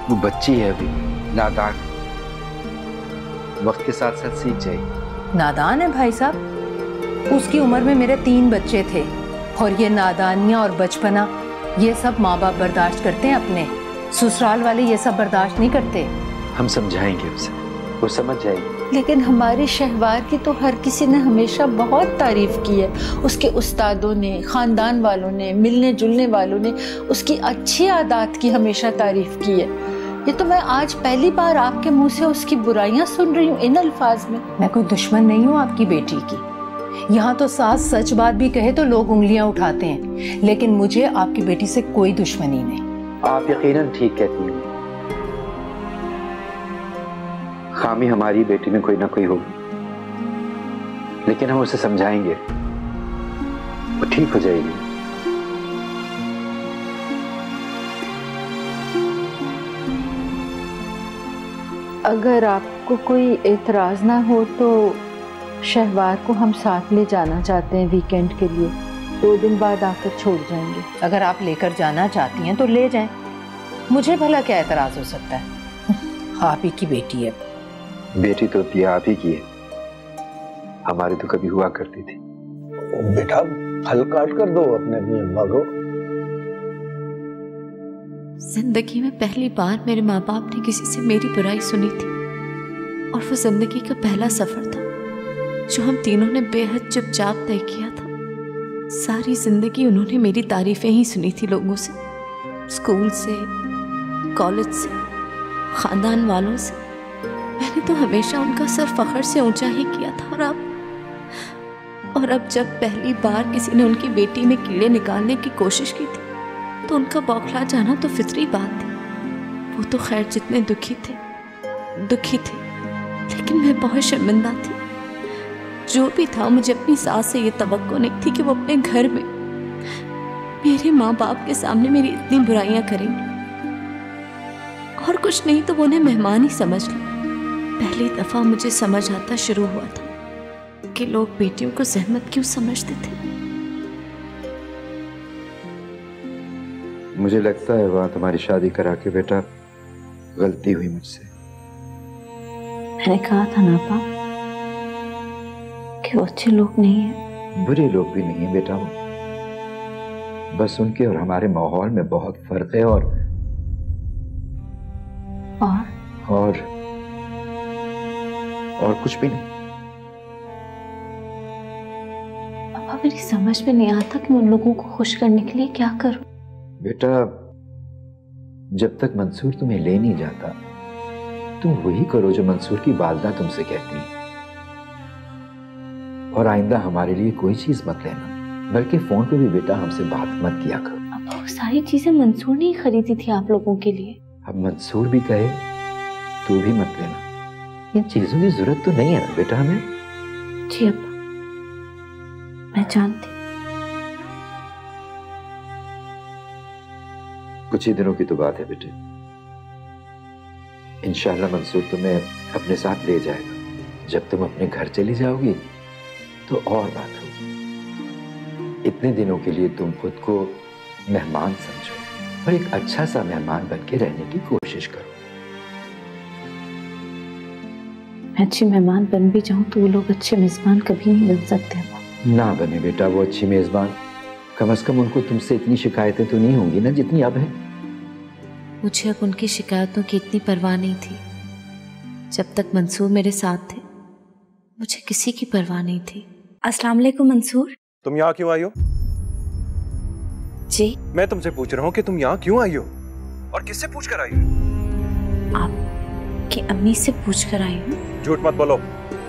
वो बच्ची है अभी, नादान, वक्त के साथ साथ सीख जाएगी। नादान है भाई साहब, उसकी उम्र में मेरे 3 बच्चे थे और ये नादानियां और बचपना ये सब माँ बाप बर्दाश्त करते हैं अपने, ससुराल वाले ये सब बर्दाश्त नहीं करते। हम समझाएंगे उसे, वो समझ जाएगी। लेकिन हमारे शहवार की तो हर किसी ने हमेशा बहुत तारीफ की है, उसके उस्तादों ने, खानदान वालों ने, मिलने जुलने वालों ने उसकी अच्छी आदत की हमेशा तारीफ की है। ये तो मैं आज पहली बार आपके मुंह से उसकी बुराइयां सुन रही हूँ इन अल्फाज में। मैं कोई दुश्मन नहीं हूँ आपकी बेटी की, यहाँ तो सास सच बात भी कहे तो लोग उंगलियां उठाते हैं, लेकिन मुझे आपकी बेटी से कोई दुश्मनी नहीं। आप यकीनन ठीक कहती हैं, खामी हमारी बेटी में कोई ना कोई होगी, लेकिन हम उसे समझाएंगे, वो ठीक हो जाएगी। अगर आपको कोई एतराज ना हो तो शहवार को हम साथ ले जाना चाहते हैं वीकेंड के लिए, 2 दिन बाद आकर छोड़ जाएंगे। अगर आप लेकर जाना चाहती हैं तो ले जाएं, मुझे भला क्या एतराज हो सकता है। आप ही की बेटी है। बेटी तो पिया आप ही की है, हमारी तो कभी हुआ करती थी। बेटा फल काट कर दो अपने अपनी अम्मा को। जिंदगी में पहली बार मेरे माँ बाप ने किसी से मेरी बुराई सुनी थी, और वो जिंदगी का पहला सफर था जो हम तीनों ने बेहद चुपचाप तय किया था। सारी जिंदगी उन्होंने मेरी तारीफें ही सुनी थी लोगों से, स्कूल से, कॉलेज से, खानदान वालों से। मैंने तो हमेशा उनका सर फख्र से ऊंचा ही किया था, और अब जब पहली बार किसी ने उनकी बेटी में कीड़े निकालने की कोशिश की थी तो उनका बौखला जाना तो फितरी बात थी। वो तो खैर जितने दुखी थे, लेकिन मैं बहुत शर्मिंदा थी। जो भी था, मुझे अपनी सास से ये तवक्को नहीं थी कि वो अपने घर में मेरे माँ बाप के सामने मेरी इतनी बुराइयां करेंगी, और कुछ नहीं तो वो उन्हें मेहमान ही समझ लें। पहली दफा मुझे समझ आता शुरू हुआ था कि लोग बेटियों को ज़हमत क्यों समझते थे। मुझे लगता है वहाँ तुम्हारी शादी करा के बेटा गलती हुई मुझसे। मैंने कहा था ना पापा कि वो अच्छे लोग नहीं हैं। बुरे लोग भी नहीं है बेटा, वो बस उनके और हमारे माहौल में बहुत फर्क है। और कुछ भी नहीं। पापा मेरी समझ में नहीं आता कि मैं उन लोगों को खुश करने के लिए क्या करूं। बेटा जब तक मंसूर तुम्हें ले नहीं जाता, तुम वही करो जो मंसूर की वालिदा तुमसे कहती है, और आइंदा हमारे लिए कोई चीज मत लेना, बल्कि फोन पे भी बेटा हमसे बात मत किया करो। अब वो सारी चीजें मंसूर ने ही खरीदी थी आप लोगों के लिए। अब मंसूर भी कहे तू भी मत लेना, इन चीजों की जरूरत तो नहीं है ना बेटा हमें। जी अब्बा, मैं जानती। कुछ ही दिनों की तो बात है बेटे, इंशाल्लाह मंसूर तुम्हें अपने साथ ले जाएगा। जब तुम अपने घर चली जाओगी तो और बात होगी। इतने दिनों के लिए तुम खुद को मेहमान समझो और एक अच्छा सा मेहमान बन के रहने की कोशिश करो। मैं अच्छी मेहमान बन भी जाऊं तो वो लोग अच्छे मेजबान कभी नहीं बन सकते। ना बने बेटा वो अच्छी मेजबान, कम से कम उनको तुमसे इतनी शिकायतें तो नहीं होंगी ना जितनी अब है। मुझे अब उनकी शिकायतों की इतनी परवाह नहीं थी। जब तक मंसूर मेरे साथ थे मुझे किसी की परवाह नहीं थी। अस्सलाम वालेकुम मंसूर। तुम यहाँ क्यों आई हो? जी मैं तुमसे पूछ रहा हूँ कि तुम यहाँ क्यों आई हो और किससे पूछ कर आई हो? आपकी अम्मी से पूछ कर आई हूँ। झूठ मत बोलो,